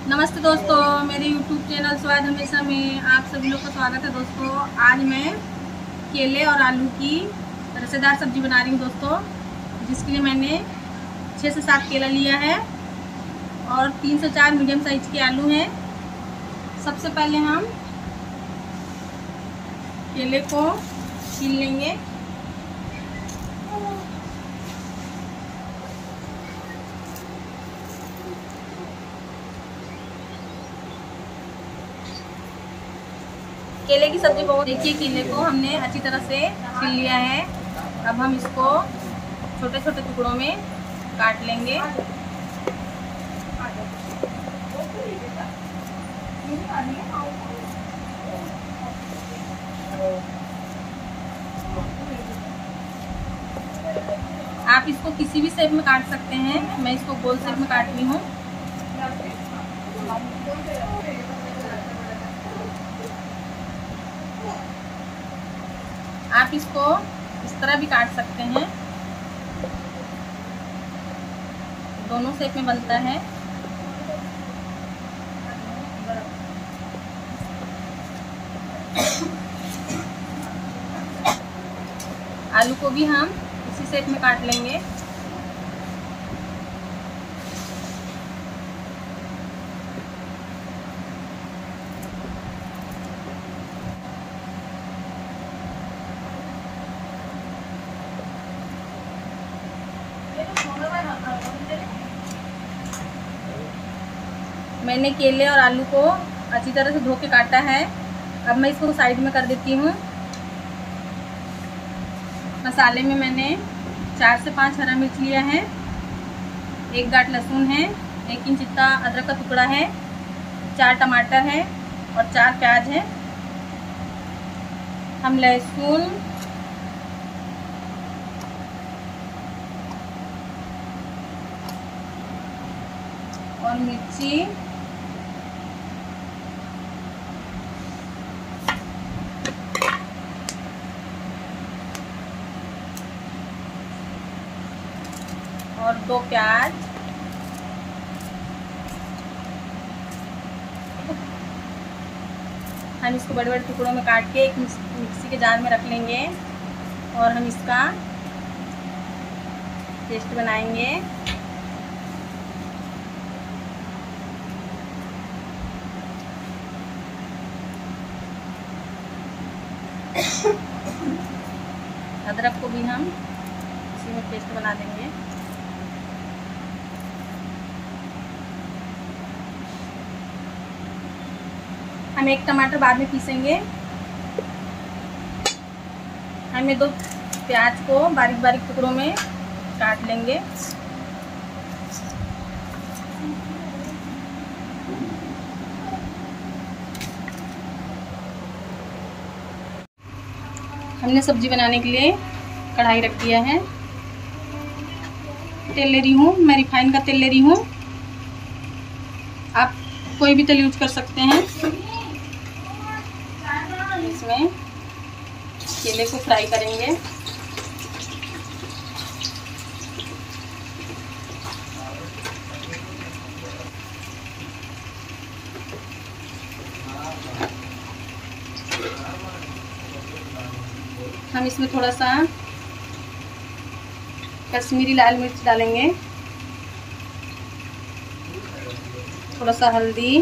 नमस्ते दोस्तों, मेरे YouTube चैनल स्वाद हमेशा में आप सभी लोग का स्वागत है। दोस्तों आज मैं केले और आलू की रसेदार सब्जी बना रही हूँ दोस्तों, जिसके लिए मैंने 6 से 7 केला लिया है और 3 से 4 मीडियम साइज के आलू हैं। सबसे पहले हम केले को छील लेंगे। केले की सब्जी बहुत, देखिए केले को हमने अच्छी तरह से छील लिया है। अब हम इसको छोटे छोटे टुकड़ों में काट लेंगे। आप इसको किसी भी शेप में काट सकते हैं, मैं इसको गोल शेप में काट रही हूँ। आप इसको इस तरह भी काट सकते हैं, दोनों शेप में बनता है। आलू को भी हम इसी शेप में काट लेंगे। मैंने केले और आलू को अच्छी तरह से धो के काटा है। अब मैं इसको साइड में कर देती हूँ। मसाले में मैंने 4 से 5 हरा मिर्च लिया है, 1 गांठ लहसुन है, 1 इंच जितना अदरक का टुकड़ा है, 4 टमाटर है और 4 प्याज है। हम लहसुन और मिर्ची और 2 प्याज हम इसको बड़े बड़े टुकड़ों में काट के एक मिक्सी के जार में रख लेंगे और हम इसका पेस्ट बनाएंगे। अदरक को भी हम इसी में पेस्ट बना देंगे। हम 1 टमाटर बाद में पीसेंगे। हम ये 2 प्याज को बारीक बारीक टुकड़ों में काट लेंगे। हमने सब्जी बनाने के लिए कढ़ाई रख दिया है। तेल ले रही हूँ, मैं रिफाइन का तेल ले रही हूँ। आप कोई भी तेल यूज कर सकते हैं। इसमें केले को फ्राई करेंगे। हम इसमें थोड़ा सा कश्मीरी लाल मिर्च डालेंगे, थोड़ा सा हल्दी,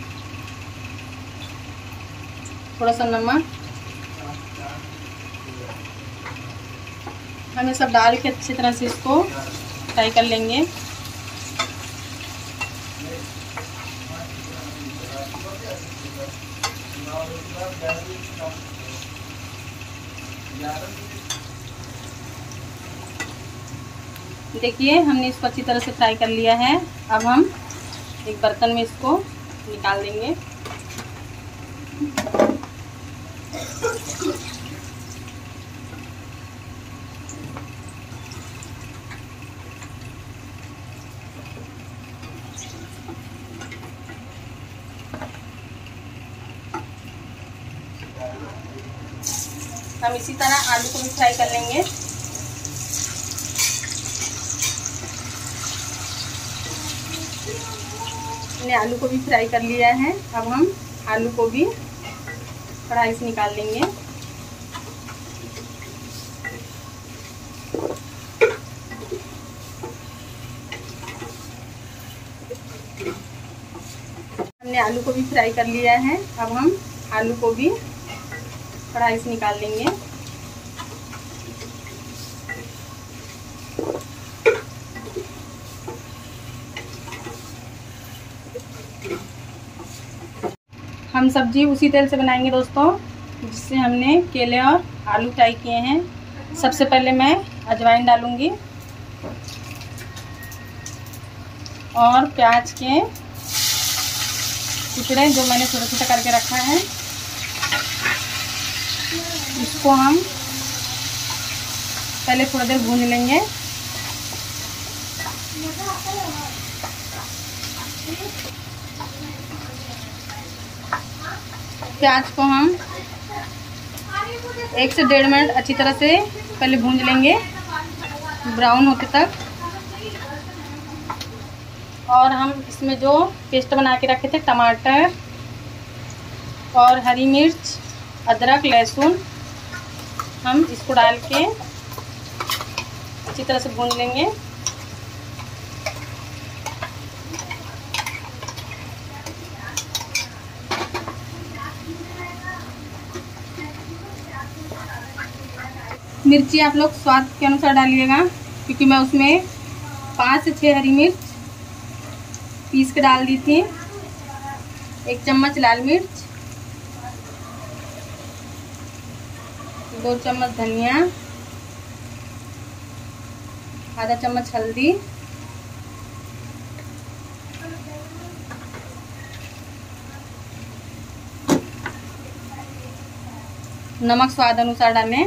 थोड़ा सा नमक। हम ये सब डाल के अच्छी तरह से इसको फ्राई कर लेंगे। देखिए हमने इसको अच्छी तरह से फ्राई कर लिया है। अब हम एक बर्तन में इसको निकाल देंगे। हम इसी तरह आलू को भी फ्राई कर लेंगे। हमने आलू को भी फ्राई कर लिया है। अब हम आलू को भी कढ़ाई से निकाल लेंगे। हमने आलू को भी फ्राई कर लिया है। अब हम आलू को भी कढ़ाई से निकाल लेंगे। हम सब्जी उसी तेल से बनाएंगे दोस्तों, जिससे हमने केले और आलू फ्राई किए हैं। सबसे पहले मैं अजवाइन डालूंगी और प्याज के टुकड़े जो मैंने छोटा छोटा करके रखा है, इसको हम पहले थोड़ी देर भून लेंगे। प्याज को हम 1 से 1.5 मिनट अच्छी तरह से पहले भून लेंगे, ब्राउन होते तक। और हम इसमें जो पेस्ट बना के रखे थे, टमाटर और हरी मिर्च, अदरक, लहसुन, हम इसको डाल के अच्छी तरह से भून लेंगे। मिर्ची आप लोग स्वाद के अनुसार डालिएगा, क्योंकि मैं उसमें 5 से 6 हरी मिर्च पीस के डाल दी थी। 1 चम्मच लाल मिर्च, 2 चम्मच धनिया, आधा चम्मच हल्दी, नमक स्वाद अनुसार डालें।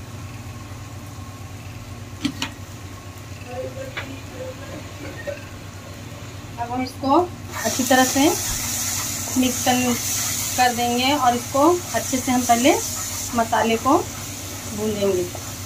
अब हम इसको अच्छी तरह से मिक्स कर देंगे और इसको अच्छे से हम पहले मसाले को भून लेंगे।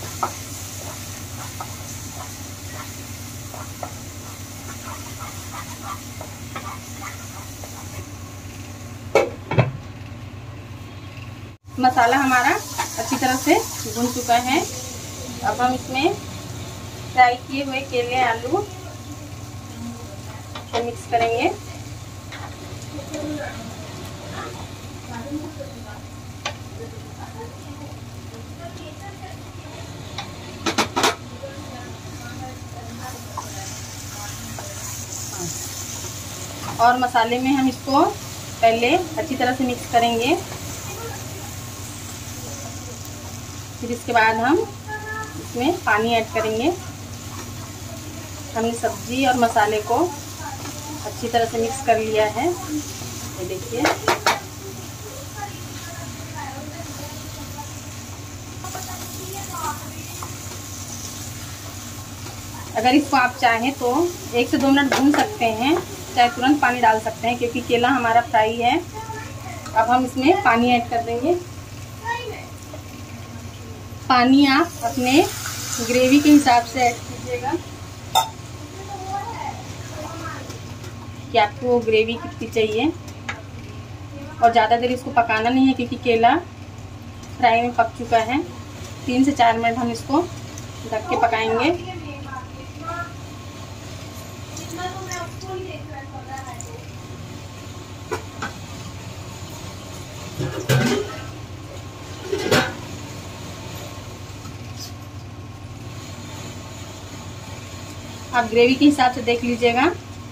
मसाला हमारा अच्छी तरह से भून चुका है। अब हम इसमें फ्राई किए हुए केले, आलू को मिक्स करेंगे। और मसाले में हम इसको पहले अच्छी तरह से मिक्स करेंगे, फिर इसके बाद हम इसमें पानी ऐड करेंगे। हमने सब्जी और मसाले को अच्छी तरह से मिक्स कर लिया है, ये देखिए। अगर इसको आप चाहें तो 1 से 2 मिनट भून सकते हैं, चाहे तुरंत पानी डाल सकते हैं, क्योंकि केला हमारा फ्राई है। अब हम इसमें पानी ऐड कर देंगे। पानी आप अपने ग्रेवी के हिसाब से ऐड कीजिएगा कि आपको ग्रेवी कितनी चाहिए। और ज़्यादा देर इसको पकाना नहीं है, क्योंकि केला फ्राई में पक चुका है। 3 से 4 मिनट हम इसको ढक के पकाएंगे। आप ग्रेवी के हिसाब से देख लीजिएगा।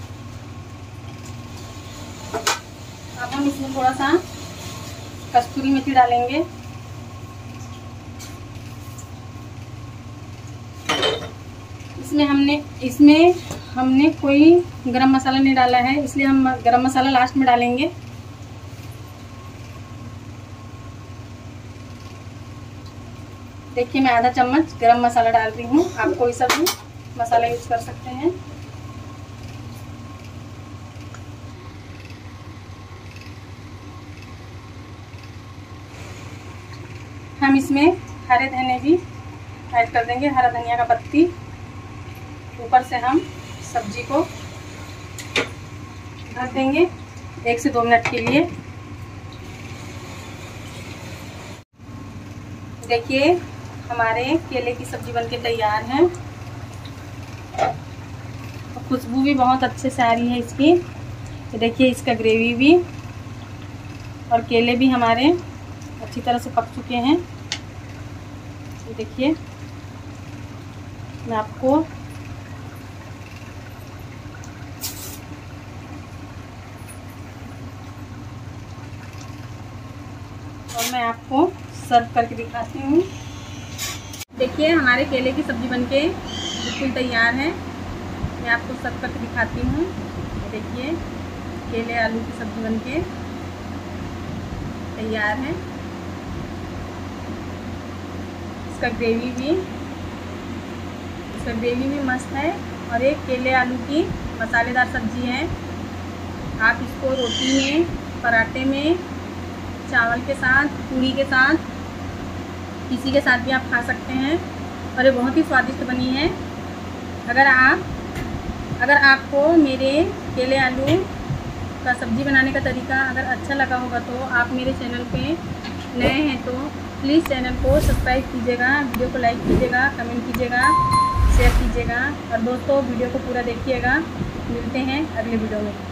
अब हम इसमें थोड़ा सा कस्तूरी मेथी डालेंगे। इसमें हमने कोई गरम मसाला नहीं डाला है, इसलिए हम गरम मसाला लास्ट में डालेंगे। देखिए, मैं आधा चम्मच गरम मसाला डाल रही हूँ। आप कोई सा भी मसाला यूज कर सकते हैं। हम इसमें हरे धनिया भी ऐड कर देंगे, हरा धनिया का पत्ती। ऊपर से हम सब्जी को ढक देंगे 1 से 2 मिनट के लिए। देखिए हमारे केले की सब्जी बनके तैयार है। खुशबू भी बहुत अच्छे से आ रही है इसकी। तो देखिए इसका ग्रेवी भी और केले भी हमारे अच्छी तरह से पक चुके हैं। देखिए मैं आपको सर्व करके दिखाती हूँ। देखिए हमारे केले की सब्ज़ी बनके बिल्कुल तैयार है। मैं आपको सर्व करके दिखाती हूँ। देखिए केले आलू की सब्ज़ी बनके तैयार है। इसका ग्रेवी भी मस्त है और एक केले आलू की मसालेदार सब्ज़ी है। आप इसको रोटी में, पराठे में, चावल के साथ, पूरी के साथ, किसी के साथ भी आप खा सकते हैं और ये बहुत ही स्वादिष्ट बनी है। अगर आपको मेरे केले आलू का सब्ज़ी बनाने का तरीका अगर अच्छा लगा होगा तो आप मेरे चैनल पे नए हैं तो प्लीज़ चैनल को सब्सक्राइब कीजिएगा, वीडियो को लाइक कीजिएगा, कमेंट कीजिएगा, शेयर कीजिएगा और दोस्तों वीडियो को पूरा देखिएगा। मिलते हैं अगले वीडियो में।